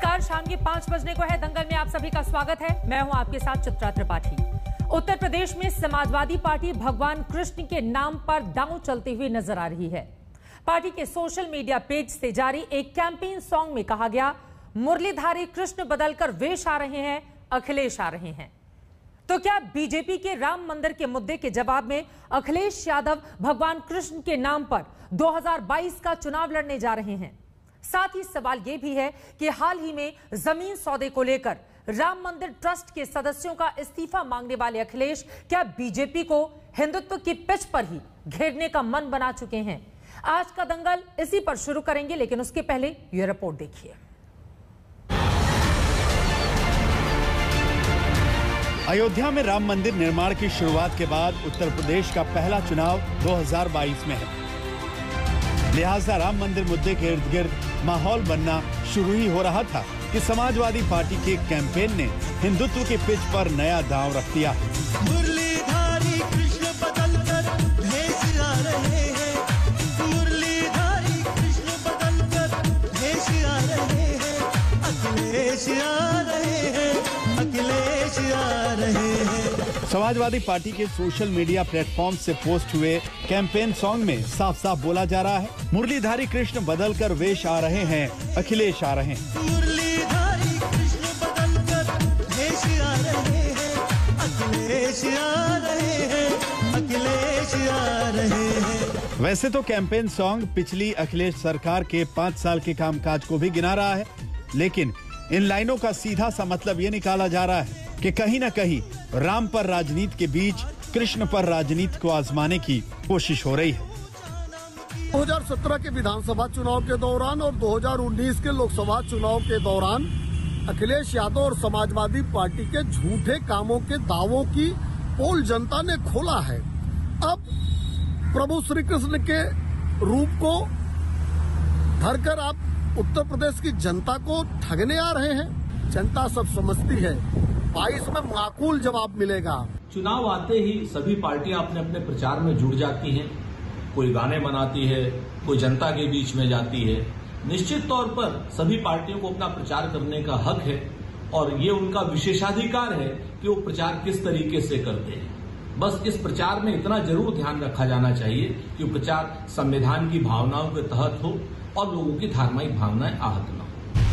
नमस्कार, शाम के 5 बजने को है। दंगल में आप सभी का स्वागत है। मैं हूं आपके साथ चित्रा त्रिपाठी। उत्तर प्रदेश में समाजवादी पार्टी भगवान कृष्ण के नाम पर दांव चलती हुई नजर आ रही है। पार्टी के सोशल मीडिया पेज से जारी एक कैंपेन सॉन्ग में कहा गया, मुरलीधारी कृष्ण बदलकर वेश आ रहे हैं, अखिलेश आ रहे हैं। तो क्या बीजेपी के राम मंदिर के मुद्दे के जवाब में अखिलेश यादव भगवान कृष्ण के नाम पर 2022 का चुनाव लड़ने जा रहे हैं? साथ ही सवाल यह भी है कि हाल ही में जमीन सौदे को लेकर राम मंदिर ट्रस्ट के सदस्यों का इस्तीफा मांगने वाले अखिलेश क्या बीजेपी को हिंदुत्व की पिच पर ही घेरने का मन बना चुके हैं? आज का दंगल इसी पर शुरू करेंगे, लेकिन उसके पहले यह रिपोर्ट देखिए। अयोध्या में राम मंदिर निर्माण की शुरुआत के बाद उत्तर प्रदेश का पहला चुनाव 2022 में है। लिहाजा राम मंदिर मुद्दे के इर्द गिर्द माहौल बनना शुरू ही हो रहा था कि समाजवादी पार्टी के कैंपेन ने हिंदुत्व के पिच पर नया दांव रख दिया। मुरलीधारी कृष्ण बदलकर भेष आ रहे हैं, मुरलीधारी कृष्ण बदलकर भेष आ रहे हैं, अखिलेश आ रहे हैं, अखिलेश आ रहे हैं। समाजवादी पार्टी के सोशल मीडिया प्लेटफॉर्म से पोस्ट हुए कैंपेन सॉन्ग में साफ साफ बोला जा रहा है, मुरलीधारी कृष्ण बदलकर वेश आ रहे हैं, अखिलेश आ रहे हैं। मुरलीधारी कृष्ण बदलकर भेष आ रहे हैं, अखिलेश आ रहे हैं, अखिलेश आ रहे हैं। वैसे तो कैंपेन सॉन्ग पिछली अखिलेश सरकार के 5 साल के कामकाज को भी गिना रहा है, लेकिन इन लाइनों का सीधा सा मतलब ये निकाला जा रहा है कि कहीं न कहीं राम पर राजनीति के बीच कृष्ण पर राजनीति को आजमाने की कोशिश हो रही है। 2017 के विधानसभा चुनाव के दौरान और 2019 के लोकसभा चुनाव के दौरान अखिलेश यादव और समाजवादी पार्टी के झूठे कामों के दावों की पोल जनता ने खोला है। अब प्रभु श्री कृष्ण के रूप को धरकर आप उत्तर प्रदेश की जनता को ठगने आ रहे हैं। जनता सब समझती है, 22 में माकूल जवाब मिलेगा। चुनाव आते ही सभी पार्टियां अपने अपने प्रचार में जुड़ जाती हैं। कोई गाने बनाती है, कोई जनता के बीच में जाती है। निश्चित तौर पर सभी पार्टियों को अपना प्रचार करने का हक है और ये उनका विशेषाधिकार है कि वो प्रचार किस तरीके से करते हैं। बस इस प्रचार में इतना जरूर ध्यान रखा जाना चाहिए कि प्रचार संविधान की भावनाओं के तहत हो और लोगों की धार्मिक भावनाएं आहत न हो।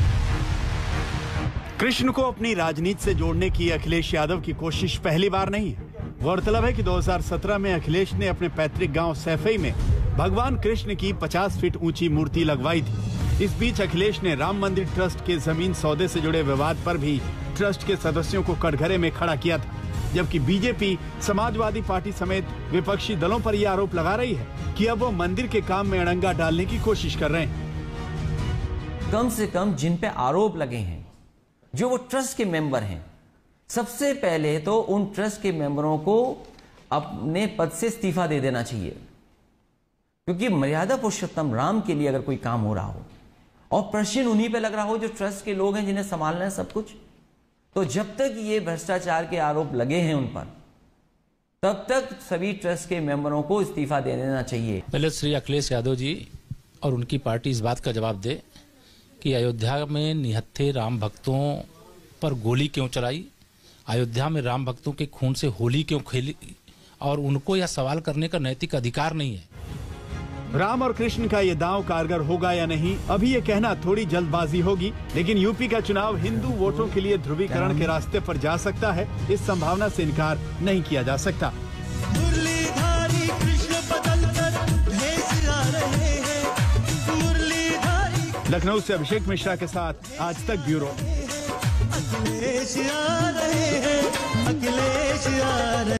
कृष्ण को अपनी राजनीति से जोड़ने की अखिलेश यादव की कोशिश पहली बार नहीं है। गौरतलब है कि 2017 में अखिलेश ने अपने पैतृक गांव सैफई में भगवान कृष्ण की 50 फीट ऊंची मूर्ति लगवाई थी। इस बीच अखिलेश ने राम मंदिर ट्रस्ट के जमीन सौदे से जुड़े विवाद पर भी ट्रस्ट के सदस्यों को कटघरे में खड़ा किया था, जबकि बीजेपी समाजवादी पार्टी समेत विपक्षी दलों पर यह आरोप लगा रही है कि अब वो मंदिर के काम में अड़ंगा डालने की कोशिश कर रहे हैं। कम से कम जिन पे आरोप लगे हैं, जो वो ट्रस्ट के मेंबर हैं, सबसे पहले तो उन ट्रस्ट के मेंबरों को अपने पद से इस्तीफा दे देना चाहिए, क्योंकि मर्यादा पुरुषोत्तम राम के लिए अगर कोई काम हो रहा हो और प्रश्न उन्हीं पे लग रहा हो जो ट्रस्ट के लोग हैं, जिन्हें संभालना है सब कुछ, तो जब तक ये भ्रष्टाचार के आरोप लगे हैं उन पर, तब तक सभी ट्रस्ट के मेंबरों को इस्तीफा दे देना चाहिए। पहले श्री अखिलेश यादव जी और उनकी पार्टी इस बात का जवाब दे कि अयोध्या में निहत्थे राम भक्तों पर गोली क्यों चलाई, अयोध्या में राम भक्तों के खून से होली क्यों खेली, और उनको यह सवाल करने का नैतिक अधिकार नहीं है। राम और कृष्ण का ये दांव कारगर होगा या नहीं, अभी ये कहना थोड़ी जल्दबाजी होगी, लेकिन यूपी का चुनाव हिंदू वोटों के लिए ध्रुवीकरण के रास्ते पर जा सकता है, इस संभावना से इनकार नहीं किया जा सकता। मुरलीधारी कृष्ण बदलकर भेष आ रहे हैं, मुरलीधारी। लखनऊ से अभिषेक मिश्रा के साथ आज तक ब्यूरो। अखिलेश आ रहे हैं, अखिलेश आ रहे हैं।